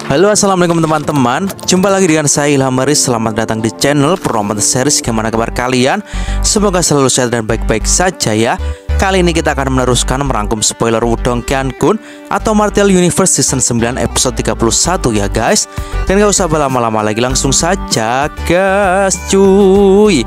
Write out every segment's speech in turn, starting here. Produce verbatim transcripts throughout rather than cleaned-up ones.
Halo, assalamualaikum teman-teman. Jumpa lagi dengan saya Ilham Aris. Selamat datang di channel Promoter Series. Gimana kabar kalian? Semoga selalu sehat dan baik-baik saja ya. Kali ini kita akan meneruskan merangkum spoiler Wudong Qiankun atau Martial Universe Season sembilan episode tiga puluh satu ya guys. Dan gak usah berlama-lama lagi, langsung saja gas cuy.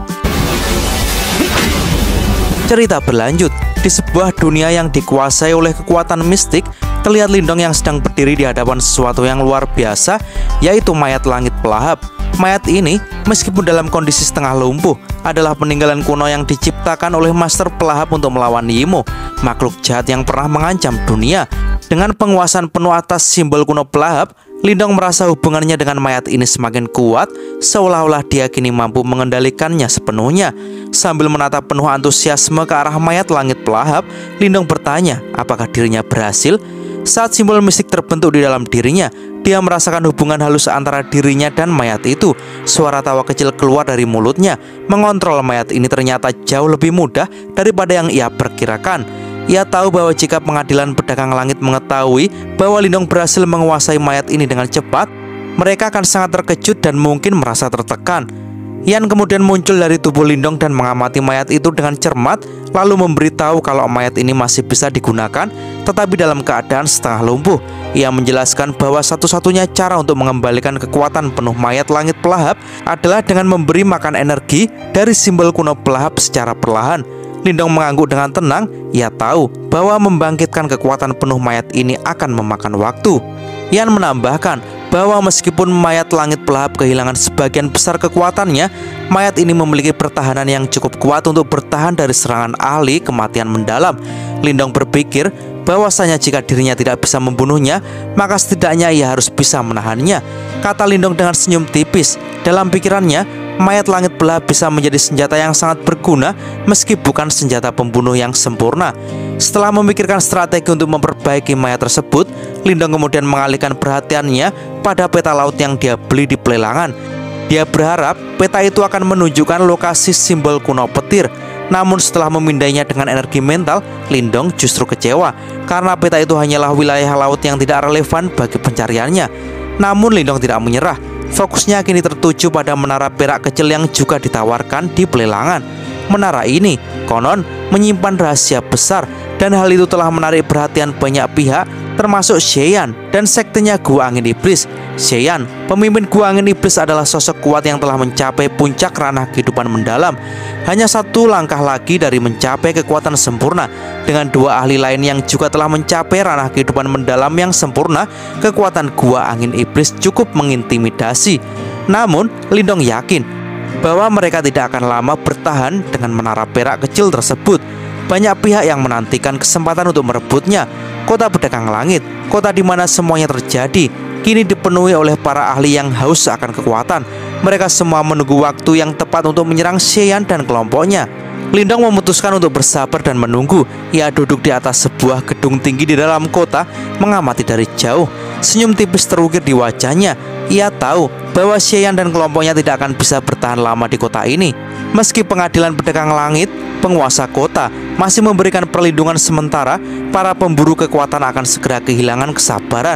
Cerita berlanjut. Di sebuah dunia yang dikuasai oleh kekuatan mistik, terlihat Lindong yang sedang berdiri di hadapan sesuatu yang luar biasa, yaitu mayat langit pelahap. Mayat ini, meskipun dalam kondisi setengah lumpuh, adalah peninggalan kuno yang diciptakan oleh Master Pelahap untuk melawan Yimo, makhluk jahat yang pernah mengancam dunia. Dengan penguasaan penuh atas simbol kuno pelahap, Lindong merasa hubungannya dengan mayat ini semakin kuat, seolah-olah dia kini mampu mengendalikannya sepenuhnya. Sambil menatap penuh antusiasme ke arah mayat langit pelahap, Lindong bertanya apakah dirinya berhasil. Saat simbol mistik terbentuk di dalam dirinya, dia merasakan hubungan halus antara dirinya dan mayat itu. Suara tawa kecil keluar dari mulutnya. Mengontrol mayat ini ternyata jauh lebih mudah daripada yang ia perkirakan. Ia tahu bahwa jika pengadilan pedagang langit mengetahui bahwa Lindong berhasil menguasai mayat ini dengan cepat, mereka akan sangat terkejut dan mungkin merasa tertekan. Yan kemudian muncul dari tubuh Lindong dan mengamati mayat itu dengan cermat, lalu memberitahu kalau mayat ini masih bisa digunakan, tetapi dalam keadaan setengah lumpuh. Ia menjelaskan bahwa satu-satunya cara untuk mengembalikan kekuatan penuh mayat langit pelahap adalah dengan memberi makan energi dari simbol kuno pelahap secara perlahan. Lindong mengangguk dengan tenang. Ia tahu bahwa membangkitkan kekuatan penuh mayat ini akan memakan waktu. Yan menambahkan bahwa meskipun mayat langit pelahap kehilangan sebagian besar kekuatannya, mayat ini memiliki pertahanan yang cukup kuat untuk bertahan dari serangan ahli kematian mendalam. Lindong berpikir bahwasanya jika dirinya tidak bisa membunuhnya, maka setidaknya ia harus bisa menahannya, kata Lindong dengan senyum tipis. Dalam pikirannya, mayat langit pelahap bisa menjadi senjata yang sangat berguna meski bukan senjata pembunuh yang sempurna. Setelah memikirkan strategi untuk memperbaiki mayat tersebut, Lindong kemudian mengalihkan perhatiannya pada peta laut yang dia beli di pelelangan. Dia berharap peta itu akan menunjukkan lokasi simbol kuno petir. Namun setelah memindainya dengan energi mental, Lindong justru kecewa karena peta itu hanyalah wilayah laut yang tidak relevan bagi pencariannya. Namun Lindong tidak menyerah. Fokusnya kini tertuju pada menara perak kecil yang juga ditawarkan di pelelangan. Menara ini konon menyimpan rahasia besar, dan hal itu telah menarik perhatian banyak pihak, termasuk Xieyan dan sektenya Gua Angin Iblis. Xieyan, pemimpin Gua Angin Iblis, adalah sosok kuat yang telah mencapai puncak ranah kehidupan mendalam. Hanya satu langkah lagi dari mencapai kekuatan sempurna. Dengan dua ahli lain yang juga telah mencapai ranah kehidupan mendalam yang sempurna, kekuatan Gua Angin Iblis cukup mengintimidasi. Namun, Lindong yakin bahwa mereka tidak akan lama bertahan dengan menara perak kecil tersebut. Banyak pihak yang menantikan kesempatan untuk merebutnya. Kota pedagang langit, kota di mana semuanya terjadi, kini dipenuhi oleh para ahli yang haus akan kekuatan. Mereka semua menunggu waktu yang tepat untuk menyerang Xieyan dan kelompoknya. Lindong memutuskan untuk bersabar dan menunggu. Ia duduk di atas sebuah gedung tinggi di dalam kota, mengamati dari jauh. Senyum tipis terukir di wajahnya. Ia tahu bahwa Xieyan dan kelompoknya tidak akan bisa bertahan lama di kota ini. Meski pengadilan pedagang langit, penguasa kota, masih memberikan perlindungan sementara, para pemburu kekuatan akan segera kehilangan kesabaran.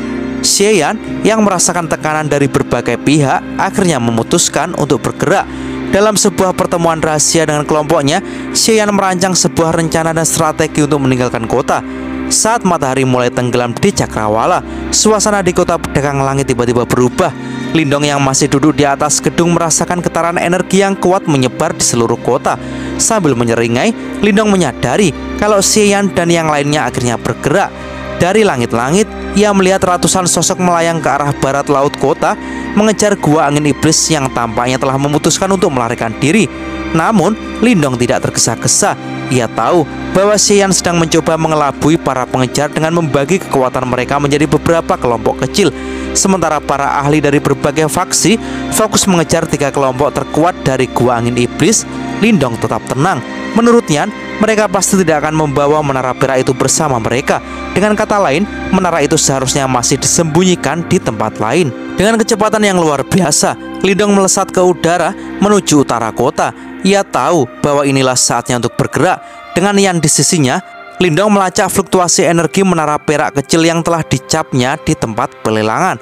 Xieyan yang merasakan tekanan dari berbagai pihak akhirnya memutuskan untuk bergerak. Dalam sebuah pertemuan rahasia dengan kelompoknya, Xieyan merancang sebuah rencana dan strategi untuk meninggalkan kota. Saat matahari mulai tenggelam di cakrawala, suasana di kota pedagang langit tiba-tiba berubah. Lindong yang masih duduk di atas gedung merasakan getaran energi yang kuat menyebar di seluruh kota. Sambil menyeringai, Lindong menyadari kalau Xieyan dan yang lainnya akhirnya bergerak. Dari langit-langit, ia melihat ratusan sosok melayang ke arah barat laut kota, mengejar Gua Angin Iblis yang tampaknya telah memutuskan untuk melarikan diri. Namun, Lindong tidak tergesa-gesa. Ia tahu bahwa Xieyan sedang mencoba mengelabui para pengejar dengan membagi kekuatan mereka menjadi beberapa kelompok kecil. Sementara para ahli dari berbagai faksi fokus mengejar tiga kelompok terkuat dari Gua Angin Iblis, Lindong tetap tenang. Menurutnya, mereka pasti tidak akan membawa menara perak itu bersama mereka. Dengan kata lain, menara itu seharusnya masih disembunyikan di tempat lain. Dengan kecepatan yang luar biasa, Lindong melesat ke udara menuju utara kota. Ia tahu bahwa inilah saatnya untuk bergerak. Dengan Yan di sisinya, Lindong melacak fluktuasi energi menara perak kecil yang telah dicapnya di tempat pelelangan.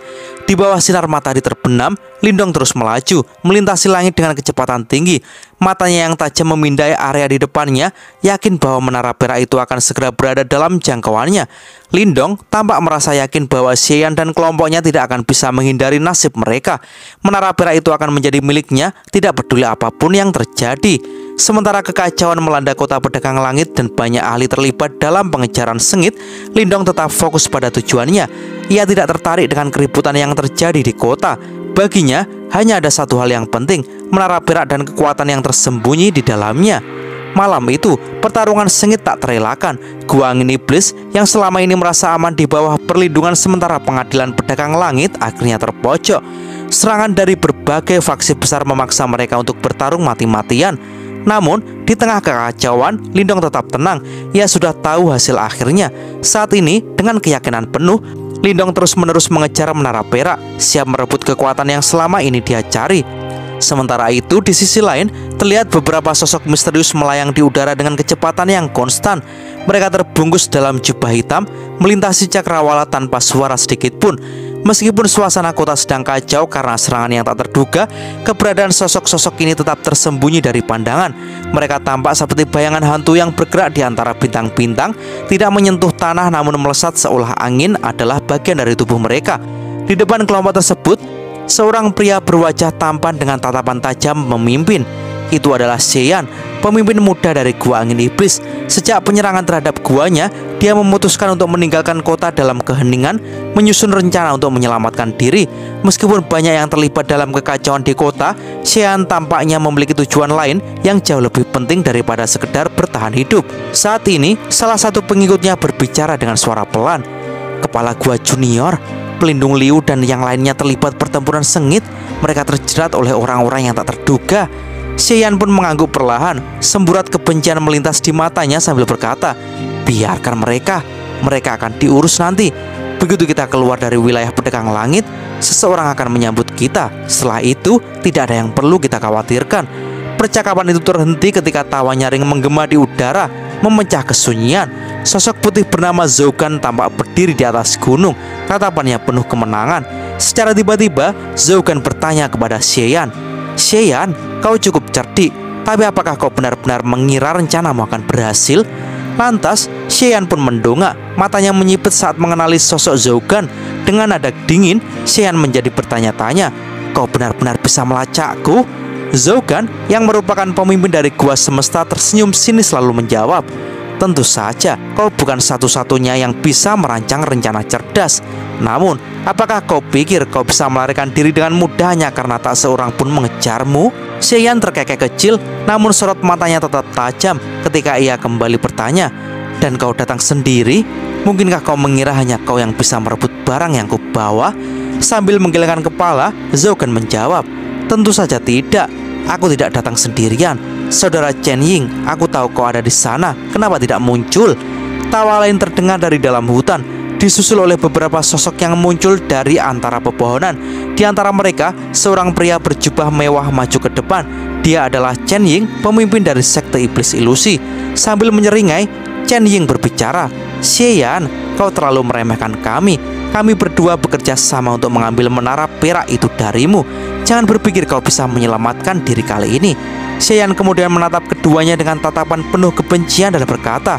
Di bawah sinar matahari terbenam, Lindong terus melaju, melintasi langit dengan kecepatan tinggi. Matanya yang tajam memindai area di depannya, yakin bahwa menara perak itu akan segera berada dalam jangkauannya. Lindong tampak merasa yakin bahwa Xian dan kelompoknya tidak akan bisa menghindari nasib mereka. Menara perak itu akan menjadi miliknya, tidak peduli apapun yang terjadi. Sementara kekacauan melanda kota pedagang langit dan banyak ahli terlibat dalam pengejaran sengit, Lindong tetap fokus pada tujuannya. Ia tidak tertarik dengan keributan yang terjadi di kota. Baginya, hanya ada satu hal yang penting, menara perak dan kekuatan yang tersembunyi di dalamnya. Malam itu, pertarungan sengit tak terelakkan. Gua Angin Iblis yang selama ini merasa aman di bawah perlindungan sementara pengadilan pedagang langit akhirnya terpojok. Serangan dari berbagai faksi besar memaksa mereka untuk bertarung mati-matian. Namun, di tengah kekacauan, Lindong tetap tenang. Ia sudah tahu hasil akhirnya. Saat ini, dengan keyakinan penuh, Lindong terus-menerus mengejar menara perak, siap merebut kekuatan yang selama ini dia cari. Sementara itu, di sisi lain, terlihat beberapa sosok misterius melayang di udara dengan kecepatan yang konstan. Mereka terbungkus dalam jubah hitam, melintasi cakrawala tanpa suara sedikit pun. Meskipun suasana kota sedang kacau karena serangan yang tak terduga, keberadaan sosok-sosok ini tetap tersembunyi dari pandangan. Mereka tampak seperti bayangan hantu yang bergerak di antara bintang-bintang, tidak menyentuh tanah namun melesat seolah angin adalah bagian dari tubuh mereka. Di depan kelompok tersebut, seorang pria berwajah tampan dengan tatapan tajam memimpin. Itu adalah Xian, pemimpin muda dari Gua Angin Iblis. Sejak penyerangan terhadap guanya, dia memutuskan untuk meninggalkan kota dalam keheningan, menyusun rencana untuk menyelamatkan diri. Meskipun banyak yang terlibat dalam kekacauan di kota, Xian tampaknya memiliki tujuan lain yang jauh lebih penting daripada sekedar bertahan hidup. Saat ini, salah satu pengikutnya berbicara dengan suara pelan. Kepala Gua Junior, pelindung Liu dan yang lainnya terlibat pertempuran sengit. Mereka terjerat oleh orang-orang yang tak terduga. Xian pun mengangguk perlahan. Semburat kebencian melintas di matanya sambil berkata, biarkan mereka, mereka akan diurus nanti. Begitu kita keluar dari wilayah pedagang langit, seseorang akan menyambut kita. Setelah itu, tidak ada yang perlu kita khawatirkan. Percakapan itu terhenti ketika tawa nyaring menggema di udara, memecah kesunyian. Sosok putih bernama Zougan tampak berdiri di atas gunung, tatapannya penuh kemenangan. Secara tiba-tiba, Zougan bertanya kepada Xian, Xian, kau cukup cerdik, tapi apakah kau benar-benar mengira rencanamu akan berhasil? Lantas, Xian pun mendongak, matanya menyipit saat mengenali sosok Zougan. Dengan nada dingin, Xian menjadi bertanya-tanya, kau benar-benar bisa melacakku? Zougan, yang merupakan pemimpin dari Gua Semesta, tersenyum sinis lalu menjawab, tentu saja, kau bukan satu-satunya yang bisa merancang rencana cerdas. Namun, apakah kau pikir kau bisa melarikan diri dengan mudahnya karena tak seorang pun mengejarmu? Xian terkekeh kecil, namun sorot matanya tetap tajam ketika ia kembali bertanya, dan kau datang sendiri? Mungkinkah kau mengira hanya kau yang bisa merebut barang yang kubawa? Sambil menggelengkan kepala, Zougan menjawab, tentu saja tidak. Aku tidak datang sendirian. Saudara Chen Ying, aku tahu kau ada di sana. Kenapa tidak muncul? Tawa lain terdengar dari dalam hutan, disusul oleh beberapa sosok yang muncul dari antara pepohonan. Di antara mereka, seorang pria berjubah mewah maju ke depan. Dia adalah Chen Ying, pemimpin dari sekte iblis ilusi. Sambil menyeringai, Chen Ying berbicara, Xian, kau terlalu meremehkan kami. Kami berdua bekerja sama untuk mengambil menara perak itu darimu. Jangan berpikir kau bisa menyelamatkan diri kali ini. Xian kemudian menatap keduanya dengan tatapan penuh kebencian dan berkata,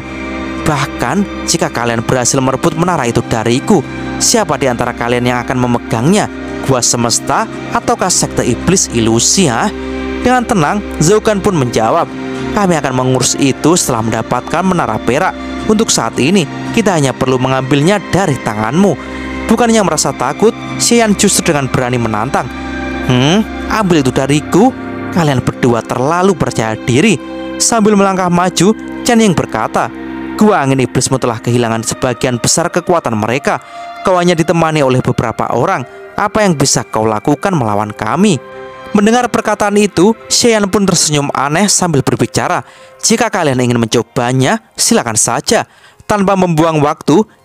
bahkan jika kalian berhasil merebut menara itu dariku, siapa di antara kalian yang akan memegangnya? Gua Semesta ataukah sekte iblis ilusi? Ha? Dengan tenang, Zougan pun menjawab, kami akan mengurus itu setelah mendapatkan menara perak. Untuk saat ini, kita hanya perlu mengambilnya dari tanganmu. Bukannya merasa takut, Xian justru dengan berani menantang. Hmm, ambil itu dariku. Kalian berdua terlalu percaya diri. Sambil melangkah maju, Chen Ying berkata, Gua Angin Iblismu telah kehilangan sebagian besar kekuatan mereka. Kau hanya ditemani oleh beberapa orang. Apa yang bisa kau lakukan melawan kami? Mendengar perkataan itu, Xian pun tersenyum aneh sambil berbicara, jika kalian ingin mencobanya, silakan saja. Tanpa membuang waktu,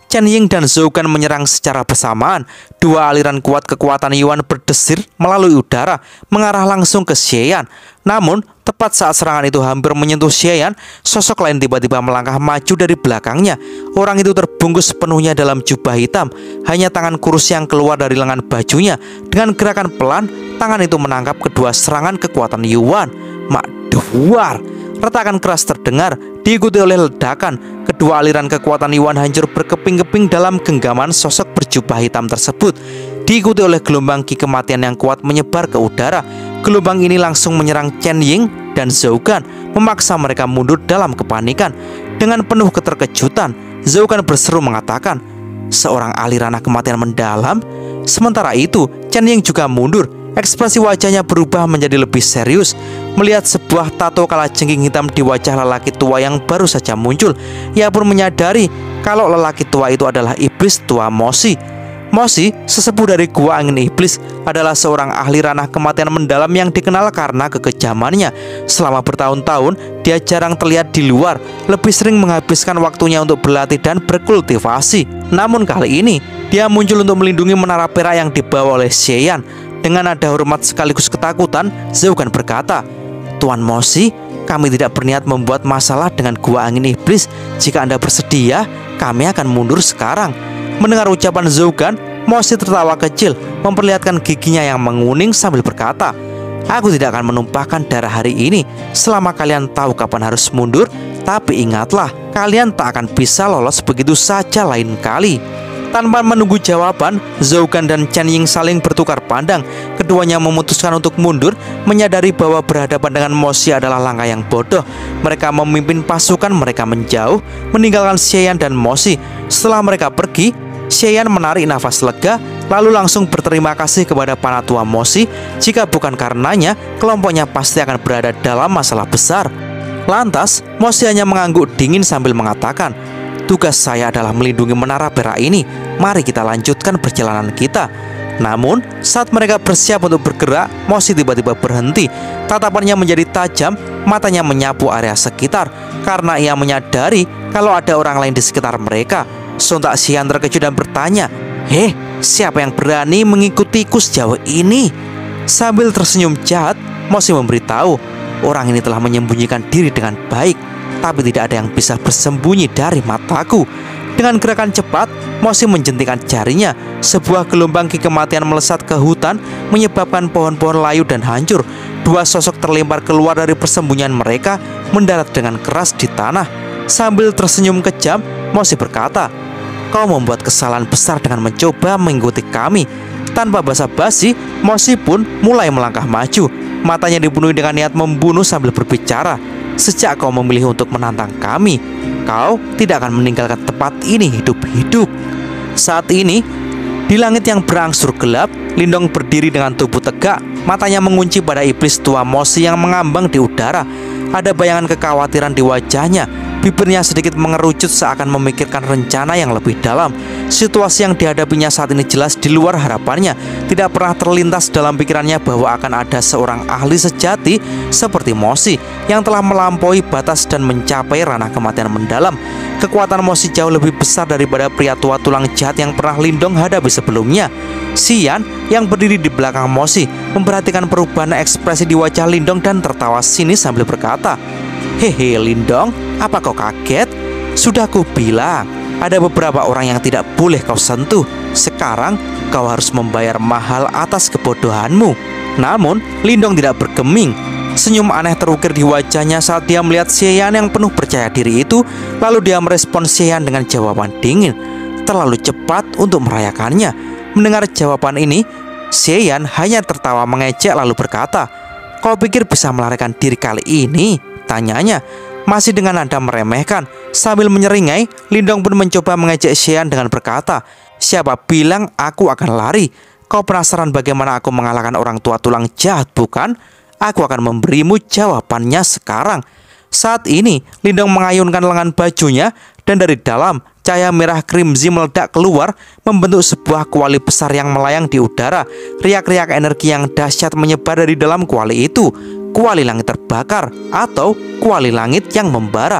Chen Ying dan Zhou Gan menyerang secara bersamaan. Dua aliran kuat kekuatan Yuan berdesir melalui udara, mengarah langsung ke Xian. Namun, tepat saat serangan itu hampir menyentuh Xian, sosok lain tiba-tiba melangkah maju dari belakangnya. Orang itu terbungkus sepenuhnya dalam jubah hitam, hanya tangan kurus yang keluar dari lengan bajunya. Dengan gerakan pelan, tangan itu menangkap kedua serangan kekuatan Yuan. Makduar! Retakan keras terdengar, diikuti oleh ledakan. Kedua aliran kekuatan Yuan hancur berkeping-keping dalam genggaman sosok berjubah hitam tersebut. Diikuti oleh gelombang ki kematian yang kuat menyebar ke udara. Gelombang ini langsung menyerang Chen Ying dan Zhou Gan, memaksa mereka mundur dalam kepanikan. Dengan penuh keterkejutan, Zhou Gan berseru mengatakan, "Seorang ahli ranah kematian mendalam?" Sementara itu, Chen Ying juga mundur. Ekspresi wajahnya berubah menjadi lebih serius. Melihat sebuah tato kalajengking hitam di wajah lelaki tua yang baru saja muncul, ia pun menyadari kalau lelaki tua itu adalah iblis tua Moshi. Moshi, sesepuh dari Gua Angin Iblis, adalah seorang ahli ranah kematian mendalam yang dikenal karena kekejamannya. Selama bertahun-tahun, dia jarang terlihat di luar, lebih sering menghabiskan waktunya untuk berlatih dan berkultivasi. Namun kali ini, dia muncul untuk melindungi menara perak yang dibawa oleh Xian. Dengan nada hormat sekaligus ketakutan, Zhou Gan berkata, "Tuan Moshi, kami tidak berniat membuat masalah dengan Gua Angin Iblis. Jika Anda bersedia, kami akan mundur sekarang." Mendengar ucapan Zhou Gan, Moshi tertawa kecil, memperlihatkan giginya yang menguning sambil berkata, "Aku tidak akan menumpahkan darah hari ini selama kalian tahu kapan harus mundur. Tapi ingatlah, kalian tak akan bisa lolos begitu saja lain kali." Tanpa menunggu jawaban, Zhou Gan dan Chen Ying saling bertukar pandang. Keduanya memutuskan untuk mundur, menyadari bahwa berhadapan dengan Moshi adalah langkah yang bodoh. Mereka memimpin pasukan mereka menjauh, meninggalkan Xian dan Moshi. Setelah mereka pergi, Xian menarik nafas lega, lalu langsung berterima kasih kepada Panatua Moshi. Jika bukan karenanya, kelompoknya pasti akan berada dalam masalah besar. Lantas, Moshi hanya mengangguk dingin sambil mengatakan, "Tugas saya adalah melindungi menara perak ini. Mari kita lanjutkan perjalanan kita." Namun, saat mereka bersiap untuk bergerak, Moshi tiba-tiba berhenti. Tatapannya menjadi tajam, matanya menyapu area sekitar, karena ia menyadari kalau ada orang lain di sekitar mereka. Sontak Xian terkejut dan bertanya, "Heh, siapa yang berani mengikutiku sejauh ini?" Sambil tersenyum jahat, Moshi memberitahu, "Orang ini telah menyembunyikan diri dengan baik, tapi tidak ada yang bisa bersembunyi dari mataku." Dengan gerakan cepat, Moshi menjentikan jarinya. Sebuah gelombang ki kematian melesat ke hutan, menyebabkan pohon-pohon layu dan hancur. Dua sosok terlempar keluar dari persembunyian mereka, mendarat dengan keras di tanah. Sambil tersenyum kejam, Moshi berkata, "Kau membuat kesalahan besar dengan mencoba mengikuti kami." Tanpa basa-basi, Moshi pun mulai melangkah maju. Matanya dipenuhi dengan niat membunuh sambil berbicara, "Sejak kau memilih untuk menantang kami, kau tidak akan meninggalkan tempat ini hidup-hidup." Saat ini, di langit yang berangsur gelap, Lindong berdiri dengan tubuh tegak, matanya mengunci pada iblis tua Moshi yang mengambang di udara. Ada bayangan kekhawatiran di wajahnya. Bibirnya sedikit mengerucut seakan memikirkan rencana yang lebih dalam. Situasi yang dihadapinya saat ini jelas di luar harapannya. Tidak pernah terlintas dalam pikirannya bahwa akan ada seorang ahli sejati seperti Moshi yang telah melampaui batas dan mencapai ranah kematian mendalam. Kekuatan Moshi jauh lebih besar daripada pria tua tulang jahat yang pernah Lindong hadapi sebelumnya. Xian yang berdiri di belakang Moshi memperhatikan perubahan ekspresi di wajah Lindong dan tertawa sinis sambil berkata, "Hehe Lindong, apa kau kaget? Sudah ku bilang, ada beberapa orang yang tidak boleh kau sentuh. Sekarang kau harus membayar mahal atas kebodohanmu." Namun Lindong tidak bergeming. Senyum aneh terukir di wajahnya saat dia melihat Xian yang penuh percaya diri itu. Lalu dia merespon Xian dengan jawaban dingin, terlalu cepat untuk merayakannya. Mendengar jawaban ini, Xian hanya tertawa mengejek lalu berkata, "Kau pikir bisa melarikan diri kali ini?" tanyanya, masih dengan nada meremehkan. Sambil menyeringai, Lindong pun mencoba mengejek Xian dengan berkata, "Siapa bilang aku akan lari? Kau penasaran bagaimana aku mengalahkan orang tua tulang jahat, bukan? Aku akan memberimu jawabannya sekarang." Saat ini, Lindong mengayunkan lengan bajunya, dan dari dalam, cahaya merah crimson meledak keluar, membentuk sebuah kuali besar yang melayang di udara. Riak-riak energi yang dahsyat menyebar dari dalam kuali itu. Kuali langit terbakar atau kuali langit yang membara.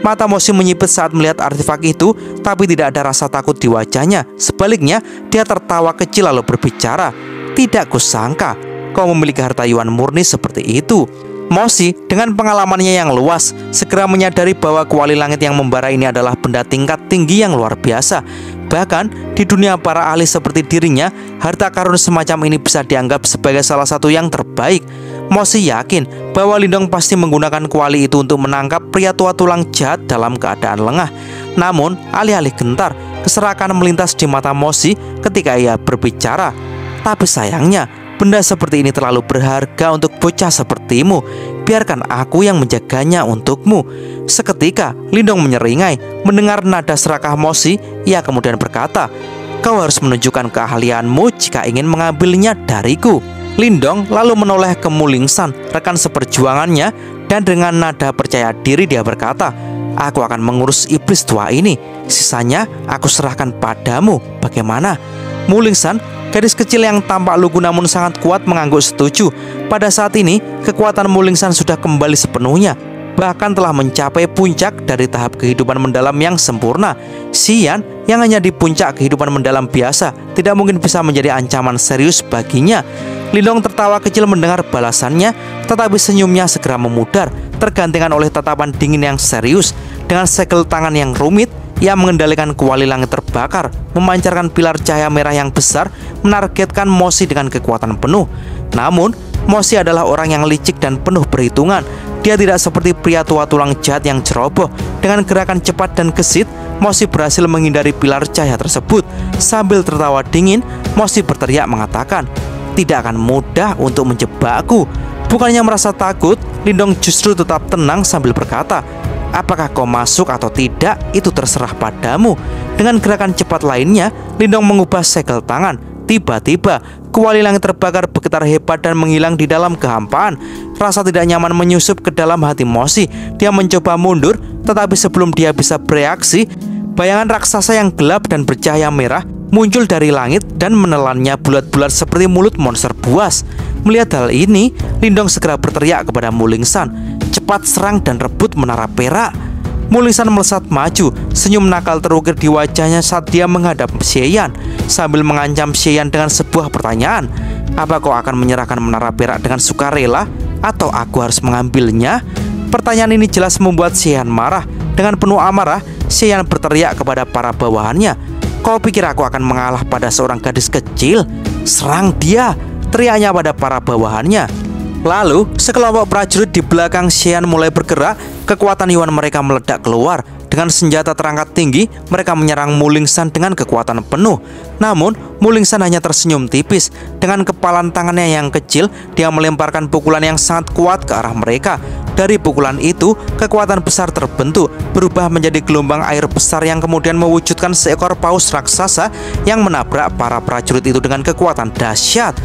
Mata Moshi menyipit saat melihat artefak itu, tapi tidak ada rasa takut di wajahnya. Sebaliknya, dia tertawa kecil lalu berbicara, "Tidak kusangka kau memiliki harta Yuan murni seperti itu." Moshi dengan pengalamannya yang luas segera menyadari bahwa kuali langit yang membara ini adalah benda tingkat tinggi yang luar biasa. Bahkan di dunia para ahli seperti dirinya, harta karun semacam ini bisa dianggap sebagai salah satu yang terbaik. Moshi yakin bahwa Lindong pasti menggunakan kuali itu untuk menangkap pria tua tulang jahat dalam keadaan lengah. Namun alih-alih gentar, keserakan melintas di mata Moshi ketika ia berbicara. "Tapi sayangnya, benda seperti ini terlalu berharga untuk bocah sepertimu. Biarkan aku yang menjaganya untukmu." Seketika Lindong menyeringai. Mendengar nada serakah Moshi, ia kemudian berkata, "Kau harus menunjukkan keahlianmu jika ingin mengambilnya dariku." Lindong lalu menoleh ke Mulingsan, rekan seperjuangannya, dan dengan nada percaya diri dia berkata, "Aku akan mengurus iblis tua ini. Sisanya aku serahkan padamu. Bagaimana?" Mulingsan, gadis kecil yang tampak lugu namun sangat kuat, mengangguk setuju. Pada saat ini, kekuatan Mulingsan sudah kembali sepenuhnya, bahkan telah mencapai puncak dari tahap kehidupan mendalam yang sempurna. Xian yang hanya di puncak kehidupan mendalam biasa tidak mungkin bisa menjadi ancaman serius baginya. Lindong tertawa kecil mendengar balasannya, tetapi senyumnya segera memudar, tergantikan oleh tatapan dingin yang serius. Dengan segel tangan yang rumit, ia mengendalikan kuali langit terbakar, memancarkan pilar cahaya merah yang besar, menargetkan Moshi dengan kekuatan penuh. Namun, Moshi adalah orang yang licik dan penuh perhitungan. Dia tidak seperti pria tua tulang jahat yang ceroboh. Dengan gerakan cepat dan gesit, Moshi berhasil menghindari pilar cahaya tersebut. Sambil tertawa dingin, Moshi berteriak mengatakan, "Tidak akan mudah untuk menjebakku." Bukannya merasa takut, Lindong justru tetap tenang sambil berkata, "Apakah kau masuk atau tidak, itu terserah padamu." Dengan gerakan cepat lainnya, Lindong mengubah segel tangan. Tiba-tiba, kuali langit terbakar bergetar hebat dan menghilang di dalam kehampaan. Rasa tidak nyaman menyusup ke dalam hati Moshi. Dia mencoba mundur, tetapi sebelum dia bisa bereaksi, bayangan raksasa yang gelap dan bercahaya merah muncul dari langit dan menelannya bulat-bulat seperti mulut monster buas. Melihat hal ini, Lindong segera berteriak kepada Mulingsan, "Cepat serang dan rebut menara perak." Mulingsan melesat maju, senyum nakal terukir di wajahnya saat dia menghadap Xian, sambil mengancam Xian dengan sebuah pertanyaan, "Apa kau akan menyerahkan menara perak dengan sukarela, atau aku harus mengambilnya?" Pertanyaan ini jelas membuat Xian marah. Dengan penuh amarah, Xian berteriak kepada para bawahannya, "Kau pikir aku akan mengalah pada seorang gadis kecil? Serang dia!" teriaknya pada para bawahannya. Lalu, sekelompok prajurit di belakang Xian mulai bergerak. Kekuatan Yuan mereka meledak keluar. Dengan senjata terangkat tinggi, mereka menyerang Mulingsan dengan kekuatan penuh. Namun, Mulingsan hanya tersenyum tipis. Dengan kepalan tangannya yang kecil, dia melemparkan pukulan yang sangat kuat ke arah mereka. Dari pukulan itu, kekuatan besar terbentuk, berubah menjadi gelombang air besar yang kemudian mewujudkan seekor paus raksasa yang menabrak para prajurit itu dengan kekuatan dahsyat.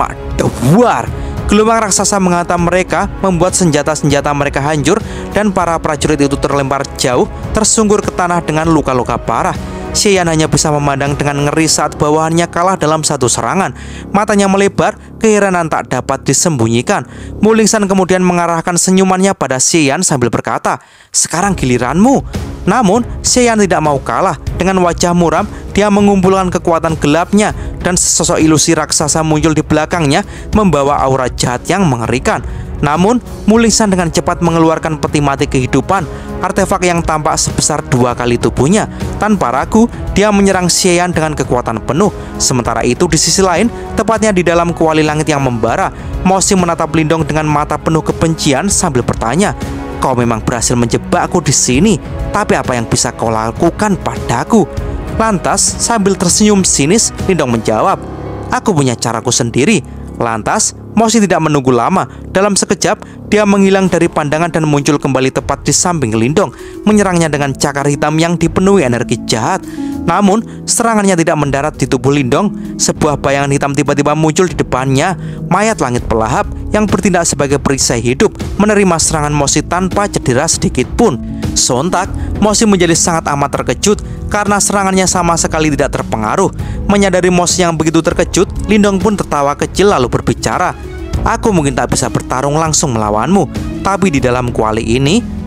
Madawar! Gelombang raksasa menghantam mereka, membuat senjata-senjata mereka hancur, dan para prajurit itu terlempar jauh, tersungkur ke tanah dengan luka-luka parah. Xian hanya bisa memandang dengan ngeri saat bawahannya kalah dalam satu serangan. Matanya melebar, keheranan tak dapat disembunyikan. Mulingsan kemudian mengarahkan senyumannya pada Xian sambil berkata, "Sekarang giliranmu." Namun, Xian tidak mau kalah. Dengan wajah muram, dia mengumpulkan kekuatan gelapnya, dan sesosok ilusi raksasa muncul di belakangnya, membawa aura jahat yang mengerikan. Namun, Mulingsan dengan cepat mengeluarkan peti mati kehidupan, artefak yang tampak sebesar dua kali tubuhnya. Tanpa ragu, dia menyerang Xian dengan kekuatan penuh. Sementara itu, di sisi lain, tepatnya di dalam kuali langit yang membara, Moshi menatap Lindong dengan mata penuh kebencian sambil bertanya, "Kau memang berhasil menjebakku di sini, tapi apa yang bisa kau lakukan padaku?" Lantas, sambil tersenyum sinis, Lindong menjawab, "Aku punya caraku sendiri." Lantas, Moshi tidak menunggu lama. Dalam sekejap, dia menghilang dari pandangan dan muncul kembali tepat di samping Lindong, menyerangnya dengan cakar hitam yang dipenuhi energi jahat. Namun, serangannya tidak mendarat di tubuh Lindong. Sebuah bayangan hitam tiba-tiba muncul di depannya. Mayat langit pelahap yang bertindak sebagai perisai hidup menerima serangan Moshi tanpa cedera sedikit pun. Sontak, Moshi menjadi sangat amat terkejut karena serangannya sama sekali tidak terpengaruh. Menyadari Moshi yang begitu terkejut, Lindong pun tertawa kecil lalu berbicara, "Aku mungkin tak bisa bertarung langsung melawanmu, tapi di dalam kuali ini,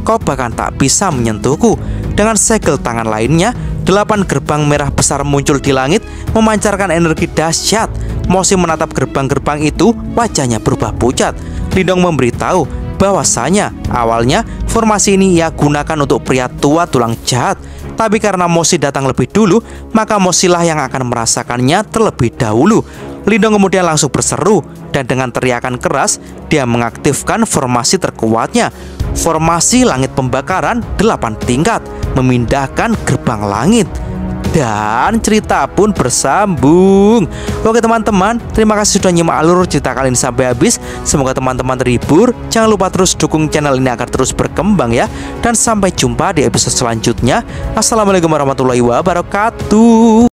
Kau bahkan tak bisa menyentuhku. Dengan segel tangan lainnya, delapan gerbang merah besar muncul di langit, memancarkan energi dahsyat. Mosi menatap gerbang-gerbang itu, wajahnya berubah pucat. Lindong memberitahu bahwasanya awalnya formasi ini ia gunakan untuk pria tua tulang jahat. Tapi karena Mosi datang lebih dulu, maka Mosilah yang akan merasakannya terlebih dahulu. Lindong kemudian langsung berseru, dan dengan teriakan keras, dia mengaktifkan formasi terkuatnya. Formasi langit pembakaran delapan tingkat, memindahkan gerbang langit. Dan cerita pun bersambung. Oke teman-teman, terima kasih sudah nyimak alur cerita kali ini sampai habis. Semoga teman-teman terhibur. Jangan lupa terus dukung channel ini agar terus berkembang ya. Dan sampai jumpa di episode selanjutnya. Assalamualaikum warahmatullahi wabarakatuh.